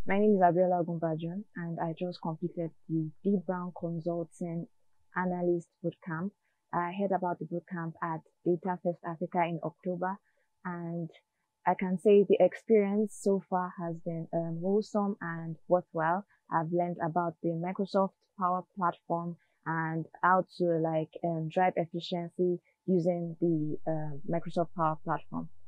My name is Abiola Ogunbajo, and I just completed the dbrown Consulting Analyst Bootcamp. I heard about the bootcamp at Data First Africa in October, and I can say the experience so far has been wholesome and worthwhile. I've learned about the Microsoft Power Platform and how to drive efficiency using the Microsoft Power Platform.